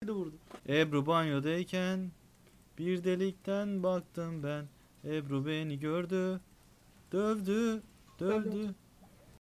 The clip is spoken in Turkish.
de vurdu. Ebru banyodayken bir delikten baktım ben. Ebru beni gördü. Dövdü. Dövdü.